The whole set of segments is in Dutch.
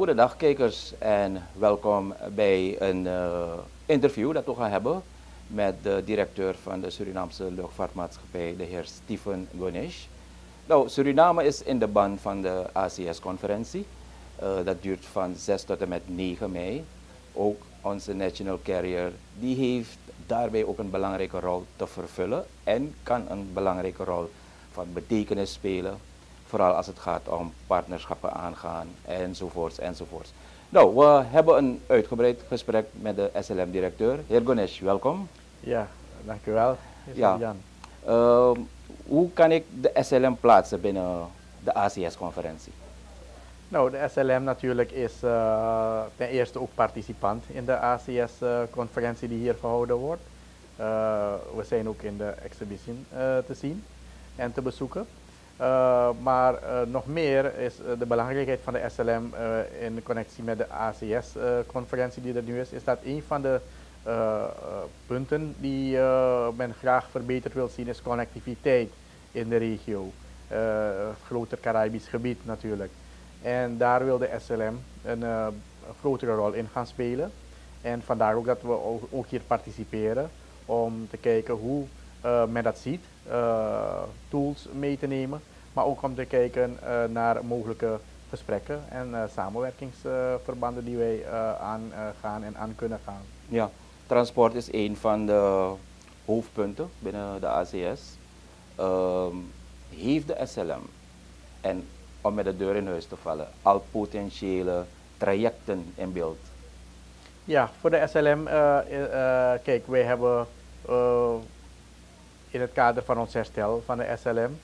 Goedendag kijkers en welkom bij een interview dat we gaan hebben met de directeur van de Surinaamse luchtvaartmaatschappij, de heer Stephen Gonesh. Nou, Suriname is in de ban van de ACS-conferentie. Dat duurt van 6 tot en met 9 mei. Ook onze national carrier, die heeft daarbij ook een belangrijke rol te vervullen en kan een belangrijke rol van betekenis spelen. Vooral als het gaat om partnerschappen aangaan enzovoorts enzovoorts. Nou, we hebben een uitgebreid gesprek met de SLM-directeur. Heer Gonesh, welkom. Ja, dank u wel, Ja. Jan. Hoe kan ik de SLM plaatsen binnen de ACS-conferentie? Nou, de SLM natuurlijk is ten eerste ook participant in de ACS-conferentie die hier gehouden wordt. We zijn ook in de exhibition te zien en te bezoeken. Maar nog meer is de belangrijkheid van de SLM in de connectie met de ACS-conferentie die er nu is dat een van de punten die men graag verbeterd wil zien is connectiviteit in de regio. Groter Caribisch gebied natuurlijk. En daar wil de SLM een grotere rol in gaan spelen. En vandaar ook dat we ook hier participeren om te kijken hoe men dat ziet, tools mee te nemen, maar ook om te kijken naar mogelijke gesprekken en samenwerkingsverbanden die wij aangaan en aan kunnen gaan. Ja, transport is een van de hoofdpunten binnen de ACS. Heeft de SLM, en om met de deur in huis te vallen, al potentiële trajecten in beeld? Ja, voor de SLM, kijk, wij hebben in het kader van ons herstel van de SLM,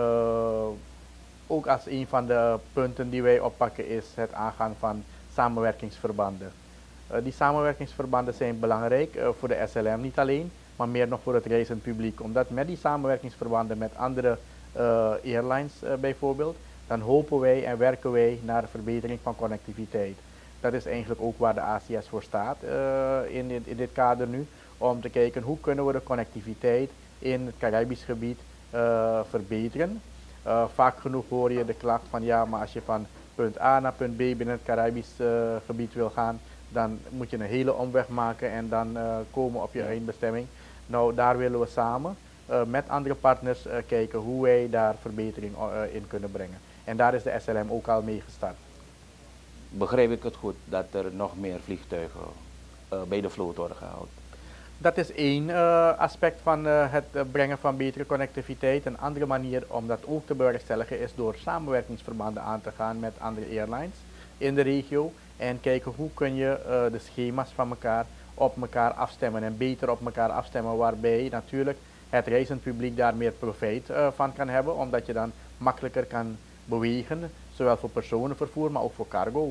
ook als een van de punten die wij oppakken is het aangaan van samenwerkingsverbanden. Die samenwerkingsverbanden zijn belangrijk voor de SLM niet alleen, maar meer nog voor het reizend publiek. Omdat met die samenwerkingsverbanden met andere airlines bijvoorbeeld, dan hopen wij en werken wij naar de verbetering van connectiviteit. Dat is eigenlijk ook waar de ACS voor staat in dit kader nu, om te kijken hoe kunnen we de connectiviteit in het Caribisch gebied verbeteren. Vaak genoeg hoor je de klacht van ja, maar als je van punt A naar punt B binnen het Caribisch gebied wil gaan, dan moet je een hele omweg maken en dan komen op je eindbestemming. Nou, daar willen we samen met andere partners kijken hoe wij daar verbetering in kunnen brengen. En daar is de SLM ook al mee gestart. Begrijp ik het goed dat er nog meer vliegtuigen bij de vloot worden gehaald? Dat is één aspect van het brengen van betere connectiviteit. Een andere manier om dat ook te bewerkstelligen is door samenwerkingsverbanden aan te gaan met andere airlines in de regio. En kijken hoe kun je de schema's van elkaar op elkaar afstemmen en beter op elkaar afstemmen. Waarbij natuurlijk het reizend publiek daar meer profijt van kan hebben. Omdat je dan makkelijker kan bewegen. Zowel voor personenvervoer, maar ook voor cargo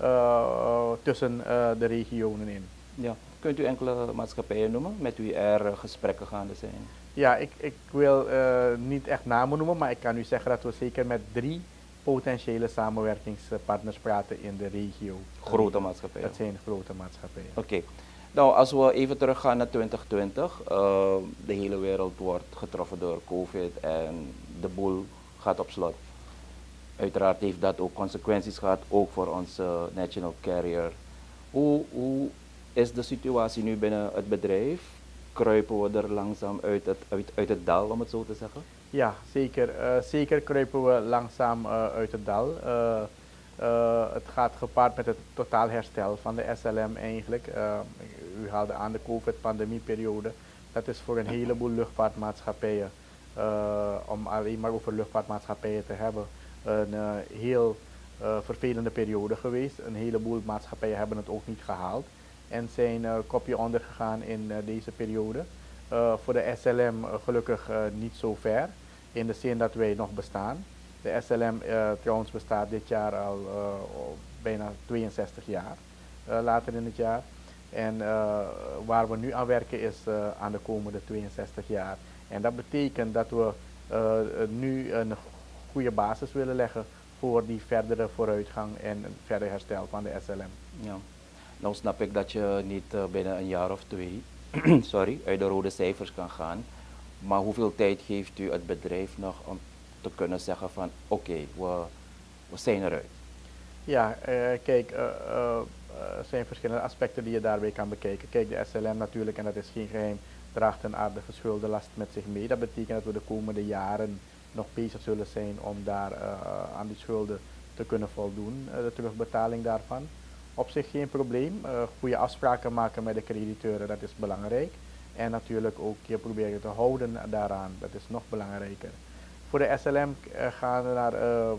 tussen de regionen in. Ja. Kunt u enkele maatschappijen noemen met wie er gesprekken gaande zijn? Ja, ik wil niet echt namen noemen, maar ik kan u zeggen dat we zeker met 3 potentiële samenwerkingspartners praten in de regio. Grote maatschappijen? Dat zijn grote maatschappijen. Oké. Nou, als we even teruggaan naar 2020, de hele wereld wordt getroffen door COVID en de boel gaat op slot. Uiteraard heeft dat ook consequenties gehad, ook voor onze national carrier. Hoe is de situatie nu binnen het bedrijf? Kruipen we er langzaam uit het dal, om het zo te zeggen? Ja, zeker. Zeker kruipen we langzaam uit het dal. Het gaat gepaard met het totaal herstel van de SLM eigenlijk. U haalde aan de COVID-pandemieperiode. Dat is voor een heleboel luchtvaartmaatschappijen, om alleen maar over luchtvaartmaatschappijen te hebben, een heel vervelende periode geweest. Een heleboel maatschappijen hebben het ook niet gehaald en zijn kopje ondergegaan in deze periode. Voor de SLM gelukkig niet zo ver, in de zin dat wij nog bestaan. De SLM trouwens bestaat dit jaar al bijna 62 jaar, later in het jaar. En waar we nu aan werken is aan de komende 62 jaar. En dat betekent dat we nu een goede basis willen leggen voor die verdere vooruitgang en verder herstel van de SLM. Ja. Nou snap ik dat je niet binnen een jaar of 2 sorry, uit de rode cijfers kan gaan. Maar hoeveel tijd geeft u het bedrijf nog om te kunnen zeggen van oké, we zijn eruit? Ja, kijk, er zijn verschillende aspecten die je daarbij kan bekijken. Kijk, de SLM natuurlijk, en dat is geen geheim, draagt een aardige schuldenlast met zich mee. Dat betekent dat we de komende jaren nog bezig zullen zijn om daar aan die schulden te kunnen voldoen, de terugbetaling daarvan. Op zich geen probleem. Goede afspraken maken met de crediteuren, dat is belangrijk. En natuurlijk ook je proberen te houden daaraan, dat is nog belangrijker. Voor de SLM gaan we naar,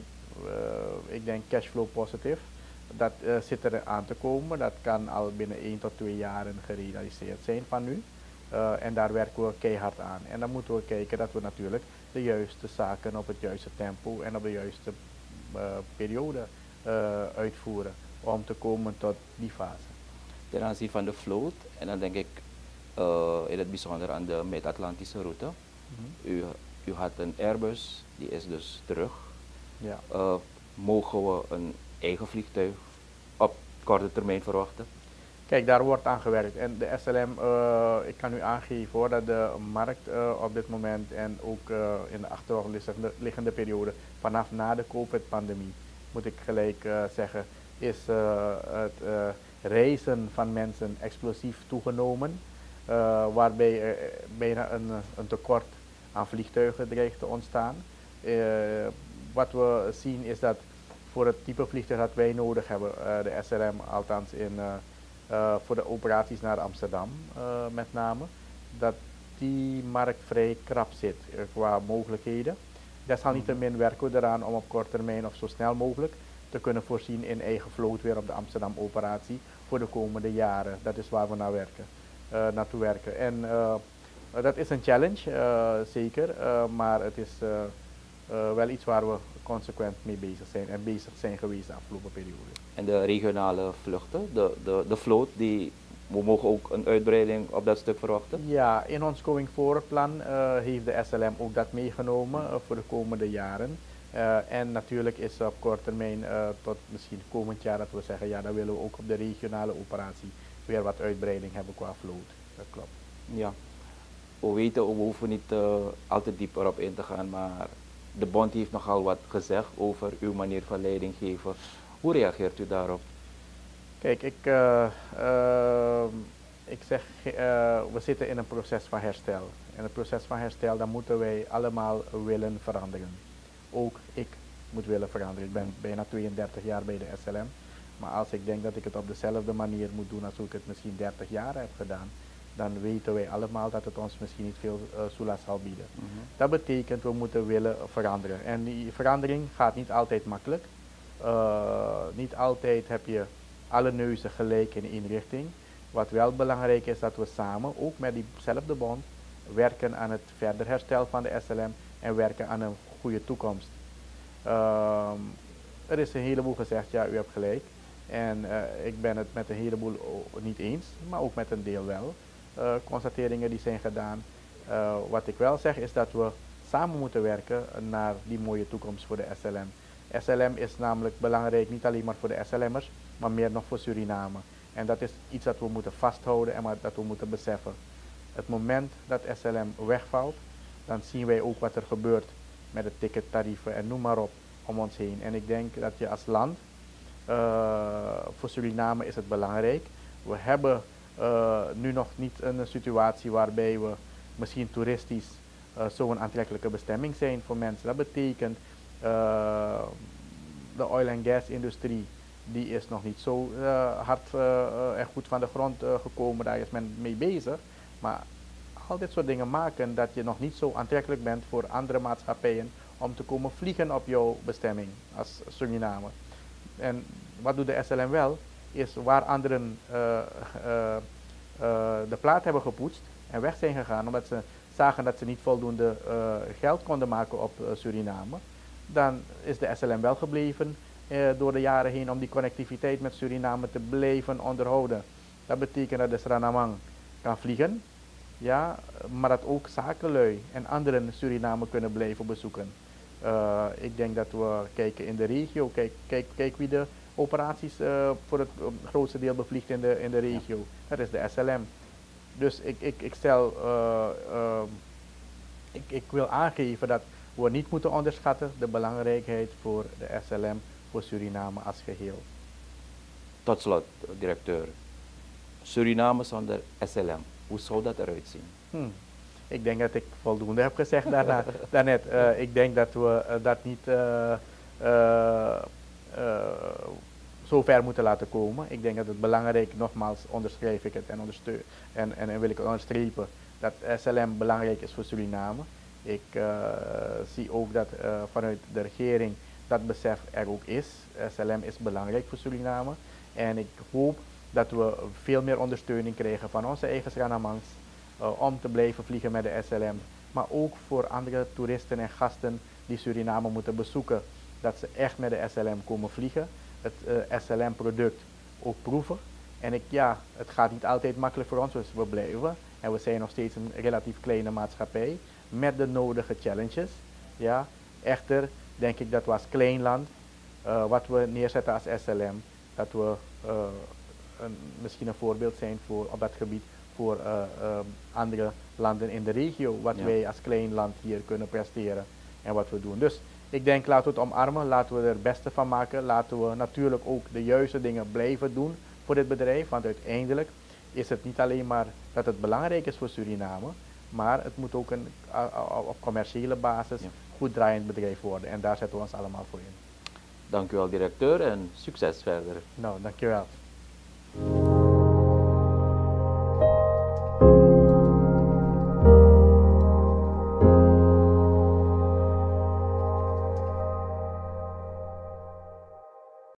ik denk, cashflow positief. Dat zit er aan te komen. Dat kan al binnen 1 tot 2 jaren gerealiseerd zijn van nu. En daar werken we keihard aan. En dan moeten we kijken dat we natuurlijk de juiste zaken op het juiste tempo en op de juiste periode uitvoeren om te komen tot die fase. Ten aanzien van de vloot, en dan denk ik in het bijzonder aan de Mid-Atlantische route. U had een Airbus, die is dus terug. Ja. Mogen we een eigen vliegtuig op korte termijn verwachten? Kijk, daar wordt aan gewerkt. En de SLM, ik kan u aangeven hoor, dat de markt op dit moment en ook in de achterliggende periode, vanaf na de COVID-pandemie, moet ik gelijk zeggen, is het reizen van mensen explosief toegenomen. Waarbij er bijna een tekort aan vliegtuigen dreigt te ontstaan. Wat we zien is dat voor het type vliegtuig dat wij nodig hebben, de SLM althans voor de operaties naar Amsterdam met name, dat die markt vrij krap zit qua mogelijkheden. Desalniettemin werken we eraan om op korte termijn of zo snel mogelijk te kunnen voorzien in eigen vloot weer op de Amsterdam operatie voor de komende jaren. Dat is waar we naartoe werken. En dat is een challenge, zeker, maar het is wel iets waar we consequent mee bezig zijn en bezig zijn geweest de afgelopen periode. En de regionale vluchten, de vloot, we mogen ook een uitbreiding op dat stuk verwachten? Ja, in ons going forward plan heeft de SLM ook dat meegenomen voor de komende jaren. En natuurlijk is op korte termijn tot misschien komend jaar dat we zeggen, ja, dan willen we ook op de regionale operatie weer wat uitbreiding hebben qua vloot. Dat klopt. Ja, we weten, we hoeven niet al te diep erop in te gaan, maar de bond heeft nogal wat gezegd over uw manier van leiding geven. Hoe reageert u daarop? Kijk, ik zeg, we zitten in een proces van herstel. In het proces van herstel, dan moeten wij allemaal willen veranderen. Ook ik moet willen veranderen. Ik ben bijna 32 jaar bij de SLM. Maar als ik denk dat ik het op dezelfde manier moet doen als hoe ik het misschien 30 jaar heb gedaan, dan weten wij allemaal dat het ons misschien niet veel soelaas zal bieden. Dat betekent, we moeten willen veranderen. En die verandering gaat niet altijd makkelijk. Niet altijd heb je alle neuzen gelijk in één richting. Wat wel belangrijk is, dat we samen, ook met diezelfde bond, werken aan het verder herstel van de SLM en werken aan een goede toekomst. Er is een heleboel gezegd, ja, u hebt gelijk. En ik ben het met een heleboel niet eens, maar ook met een deel wel. Constateringen die zijn gedaan. Wat ik wel zeg is dat we samen moeten werken naar die mooie toekomst voor de SLM. SLM is namelijk belangrijk niet alleen maar voor de SLM'ers, maar meer nog voor Suriname. En dat is iets dat we moeten vasthouden en dat we moeten beseffen. Het moment dat SLM wegvalt, dan zien wij ook wat er gebeurt met de tickettarieven en noem maar op om ons heen. En ik denk dat je als land, voor Suriname is het belangrijk. We hebben nu nog niet een situatie waarbij we misschien toeristisch zo'n aantrekkelijke bestemming zijn voor mensen. Dat betekent de oil en gas industrie, die is nog niet zo hard en goed van de grond gekomen. Daar is men mee bezig. Maar al dit soort dingen maken dat je nog niet zo aantrekkelijk bent voor andere maatschappijen om te komen vliegen op jouw bestemming als Suriname. En wat doet de SLM wel, is waar anderen de plaat hebben gepoetst en weg zijn gegaan omdat ze zagen dat ze niet voldoende geld konden maken op Suriname, dan is de SLM wel gebleven door de jaren heen om die connectiviteit met Suriname te blijven onderhouden. Dat betekent dat de Sranamang kan vliegen, ja, maar dat ook zakenlui en anderen Suriname kunnen blijven bezoeken. Ik denk dat we kijken in de regio, kijk wie de operaties voor het grootste deel bevliegt in de regio. Dat is de SLM. Dus ik wil aangeven dat we niet moeten onderschatten de belangrijkheid voor de SLM, voor Suriname als geheel. Tot slot, directeur. Suriname zonder SLM, hoe zou dat eruit zien? Ik denk dat ik voldoende heb gezegd daarnet. Ik denk dat we dat niet zo ver moeten laten komen. Ik denk dat het belangrijk, nogmaals onderschrijf ik het en wil ik onderstrepen, dat SLM belangrijk is voor Suriname. Ik zie ook dat vanuit de regering dat besef er ook is. SLM is belangrijk voor Suriname en ik hoop dat we veel meer ondersteuning krijgen van onze eigen Surinamers om te blijven vliegen met de SLM. Maar ook voor andere toeristen en gasten die Suriname moeten bezoeken, dat ze echt met de SLM komen vliegen. Het SLM-product ook proeven. En het gaat niet altijd makkelijk voor ons, dus we blijven. En we zijn nog steeds een relatief kleine maatschappij met de nodige challenges. Ja. Echter denk ik dat we als klein land, wat we neerzetten als SLM, dat we misschien een voorbeeld zijn op dat gebied voor andere landen in de regio, wat wij als klein land hier kunnen presteren en wat we doen. Dus ik denk, laten we het omarmen, laten we er het beste van maken, laten we natuurlijk ook de juiste dingen blijven doen voor dit bedrijf, want uiteindelijk is het niet alleen maar dat het belangrijk is voor Suriname, maar het moet ook op commerciële basis goed draaiend bedrijf worden en daar zetten we ons allemaal voor in. Dank u wel, directeur, en succes verder. Nou, dank je wel.